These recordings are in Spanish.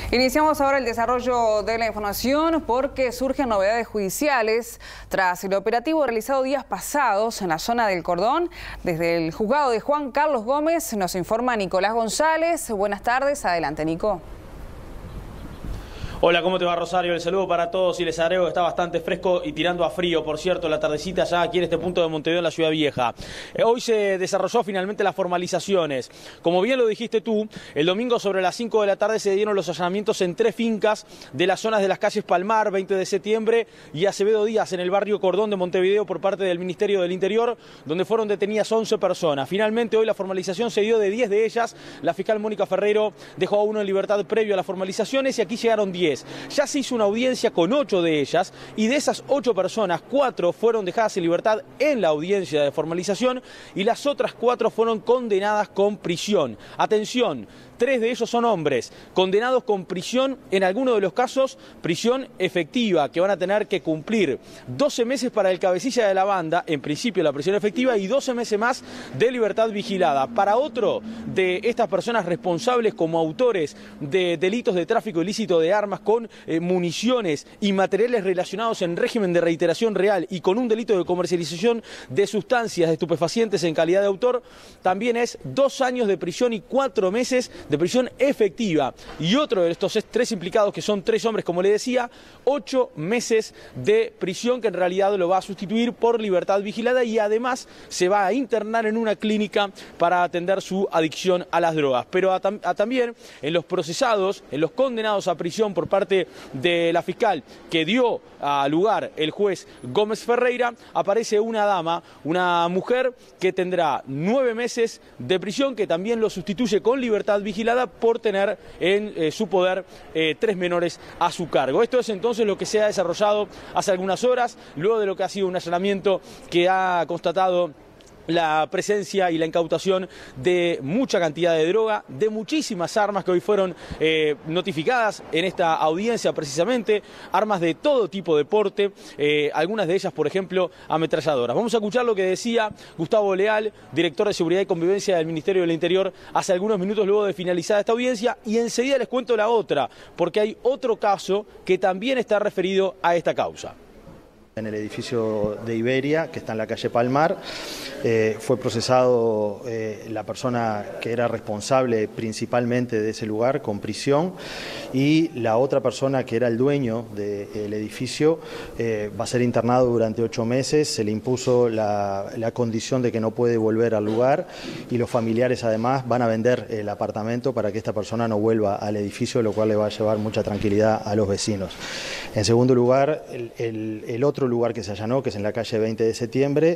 Iniciamos ahora el desarrollo de la información porque surgen novedades judiciales tras el operativo realizado días pasados en la zona del Cordón. Desde el juzgado de Juan Carlos Gómez nos informa Nicolás González. Buenas tardes, adelante Nico. Hola, ¿cómo te va, Rosario? El saludo para todos y les agrego que está bastante fresco y tirando a frío, por cierto, la tardecita ya aquí en este punto de Montevideo, en la Ciudad Vieja. Hoy se desarrolló finalmente las formalizaciones. Como bien lo dijiste tú, el domingo sobre las 5 de la tarde se dieron los allanamientos en 3 fincas de las zonas de las calles Palmar, 20 de septiembre y Acevedo Díaz, en el barrio Cordón de Montevideo, por parte del Ministerio del Interior, donde fueron detenidas 11 personas. Finalmente hoy la formalización se dio de 10 de ellas. La fiscal Mónica Ferreiro dejó a uno en libertad previo a las formalizaciones y aquí llegaron 10. Ya se hizo una audiencia con 8 de ellas y de esas 8 personas, 4 fueron dejadas en libertad en la audiencia de formalización y las otras 4 fueron condenadas con prisión. Atención, 3 de ellos son hombres, condenados con prisión, en algunos de los casos prisión efectiva, que van a tener que cumplir 12 meses para el cabecilla de la banda, en principio la prisión efectiva, y 12 meses más de libertad vigilada. Para otro de estas personas responsables como autores de delitos de tráfico ilícito de armas con municiones y materiales relacionados en régimen de reiteración real y con un delito de comercialización de sustancias de estupefacientes en calidad de autor, también es 2 años de prisión y 4 meses de prisión efectiva. Y otro de estos 3 implicados, que son 3 hombres, como le decía, 8 meses de prisión, que en realidad lo va a sustituir por libertad vigilada y además se va a internar en una clínica para atender su adicción a las drogas. Pero también en los procesados, en los condenados a prisión por parte de la fiscal que dio a lugar el juez Gómez Ferreira, aparece una dama, una mujer que tendrá 9 meses de prisión, que también lo sustituye con libertad vigilada por tener en su poder 3 menores a su cargo. Esto es entonces lo que se ha desarrollado hace algunas horas, luego de lo que ha sido un allanamiento que ha constatado la presencia y la incautación de mucha cantidad de droga, de muchísimas armas que hoy fueron notificadas en esta audiencia precisamente, armas de todo tipo de porte, algunas de ellas, por ejemplo, ametralladoras. Vamos a escuchar lo que decía Gustavo Leal, director de Seguridad y Convivencia del Ministerio del Interior, hace algunos minutos luego de finalizar esta audiencia, y enseguida les cuento la otra, porque hay otro caso que también está referido a esta causa. En el edificio de Iberia, que está en la calle Palmar, fue procesado la persona que era responsable principalmente de ese lugar con prisión, y la otra persona que era el dueño del edificio va a ser internado durante 8 meses. Se le impuso la condición de que no puede volver al lugar, y los familiares además van a vender el apartamento para que esta persona no vuelva al edificio, lo cual le va a llevar mucha tranquilidad a los vecinos. En segundo lugar, el otro lugar que se allanó, que es en la calle 20 de septiembre,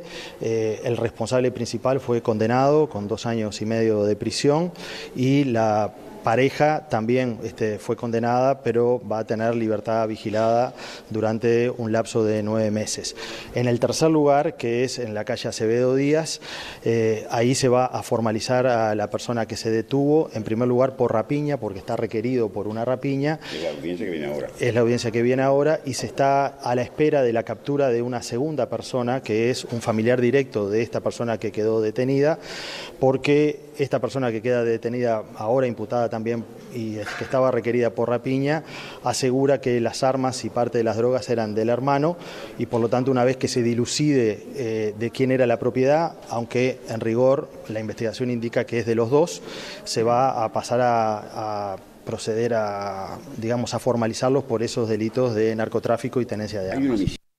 el responsable principal fue condenado con 2 años y medio de prisión, y la pareja también fue condenada, pero va a tener libertad vigilada durante un lapso de 9 meses. En el tercer lugar, que es en la calle Acevedo Díaz, ahí se va a formalizar a la persona que se detuvo, en primer lugar por rapiña, porque está requerido por una rapiña. Es la audiencia que viene ahora. Es la audiencia que viene ahora, y se está a la espera de la captura de una segunda persona, que es un familiar directo de esta persona que quedó detenida, porque esta persona que queda detenida, ahora imputada también, y que estaba requerida por rapiña, asegura que las armas y parte de las drogas eran del hermano, y por lo tanto, una vez que se dilucide de quién era la propiedad, aunque en rigor la investigación indica que es de los dos, se va a pasar a proceder a, digamos, a formalizarlos por esos delitos de narcotráfico y tenencia de armas.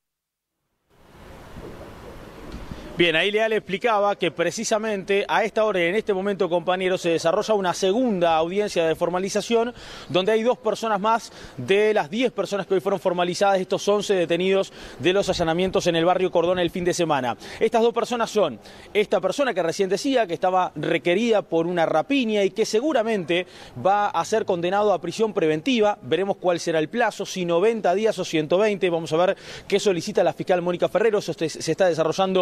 Bien, ahí Leal explicaba que precisamente a esta hora y en este momento, compañeros, se desarrolla una segunda audiencia de formalización, donde hay 2 personas más de las 10 personas que hoy fueron formalizadas, estos 11 detenidos de los allanamientos en el barrio Cordón el fin de semana. Estas 2 personas son esta persona que recién decía, que estaba requerida por una rapiña y que seguramente va a ser condenado a prisión preventiva. Veremos cuál será el plazo, si 90 días o 120, vamos a ver qué solicita la fiscal Mónica Ferreiro. Eso se está desarrollando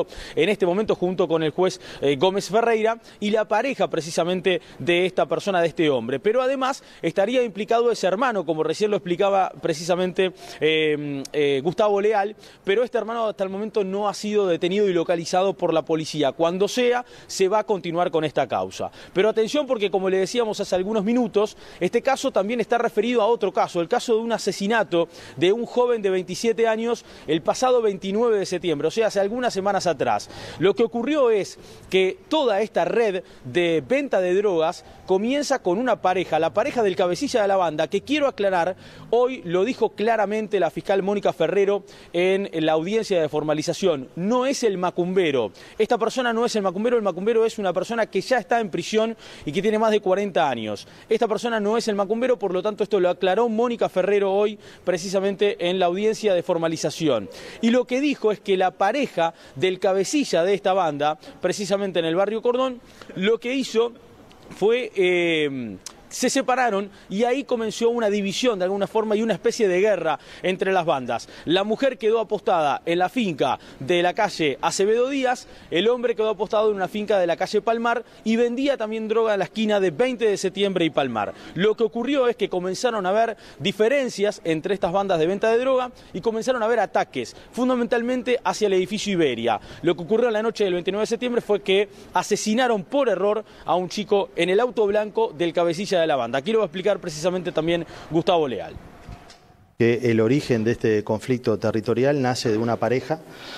en este momento junto con el juez Gómez Ferreira y la pareja precisamente de esta persona, de este hombre. Pero además estaría implicado ese hermano, como recién lo explicaba precisamente Gustavo Leal, pero este hermano hasta el momento no ha sido detenido y localizado por la policía. Cuando sea, se va a continuar con esta causa. Pero atención, porque como le decíamos hace algunos minutos, este caso también está referido a otro caso, el caso de un asesinato de un joven de 27 años el pasado 29 de septiembre, o sea, hace algunas semanas atrás. Lo que ocurrió es que toda esta red de venta de drogas comienza con una pareja, la pareja del cabecilla de la banda, que quiero aclarar, hoy lo dijo claramente la fiscal Mónica Ferrero en la audiencia de formalización, no es el macumbero. Esta persona no es el macumbero es una persona que ya está en prisión y que tiene más de 40 años. Esta persona no es el macumbero, por lo tanto esto lo aclaró Mónica Ferrero hoy precisamente en la audiencia de formalización. Y lo que dijo es que la pareja del cabecilla de esta banda, precisamente en el barrio Cordón, lo que hizo fue se separaron y ahí comenzó una división de alguna forma y una especie de guerra entre las bandas. La mujer quedó apostada en la finca de la calle Acevedo Díaz, el hombre quedó apostado en una finca de la calle Palmar y vendía también droga en la esquina de 20 de septiembre y Palmar. Lo que ocurrió es que comenzaron a haber diferencias entre estas bandas de venta de droga y comenzaron a haber ataques, fundamentalmente hacia el edificio Iberia. Lo que ocurrió en la noche del 29 de septiembre fue que asesinaron por error a un chico en el auto blanco del cabecilla de la banda. Aquí lo va a explicar precisamente también Gustavo Leal. El origen de este conflicto territorial nace de una pareja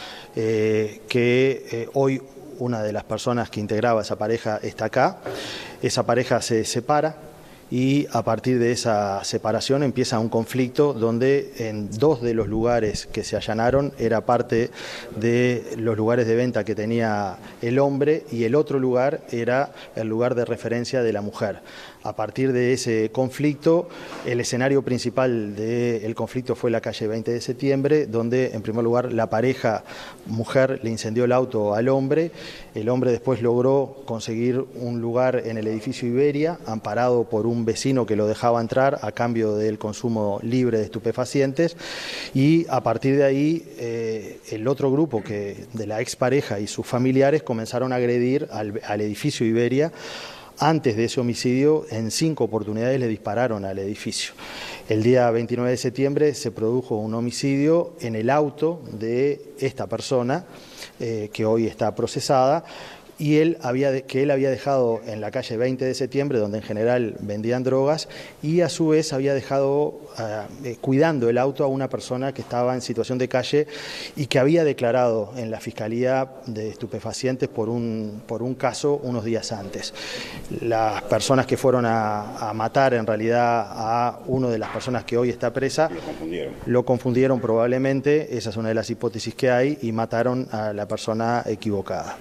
que hoy una de las personas que integraba esa pareja está acá. Esa pareja se separa y a partir de esa separación empieza un conflicto donde en dos de los lugares que se allanaron era parte de los lugares de venta que tenía el hombre y el otro lugar era el lugar de referencia de la mujer. A partir de ese conflicto, el escenario principal del conflicto fue la calle 20 de septiembre, donde en primer lugar la pareja mujer le incendió el auto al hombre. El hombre después logró conseguir un lugar en el edificio Iberia, amparado por un vecino que lo dejaba entrar a cambio del consumo libre de estupefacientes. Y a partir de ahí, el otro grupo de la expareja y sus familiares comenzaron a agredir al edificio Iberia. Antes de ese homicidio, en 5 oportunidades le dispararon al edificio. El día 29 de septiembre se produjo un homicidio en el auto de esta persona, que hoy está procesada, y él había dejado en la calle 20 de septiembre, donde en general vendían drogas, y a su vez había dejado cuidando el auto a una persona que estaba en situación de calle y que había declarado en la Fiscalía de Estupefacientes por un caso unos días antes. Las personas que fueron a matar en realidad a una de las personas que hoy está presa lo confundieron probablemente, esa es una de las hipótesis que hay, y mataron a la persona equivocada.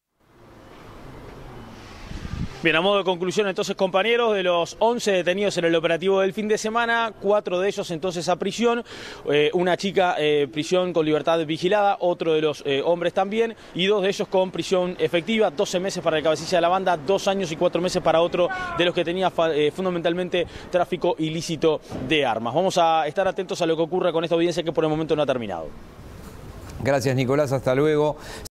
Bien, a modo de conclusión entonces, compañeros, de los 11 detenidos en el operativo del fin de semana, 4 de ellos entonces a prisión, una chica prisión con libertad vigilada, otro de los hombres también, y 2 de ellos con prisión efectiva, 12 meses para el cabecilla de la banda, 2 años y 4 meses para otro de los que tenía fundamentalmente tráfico ilícito de armas. Vamos a estar atentos a lo que ocurra con esta audiencia que por el momento no ha terminado. Gracias, Nicolás, hasta luego.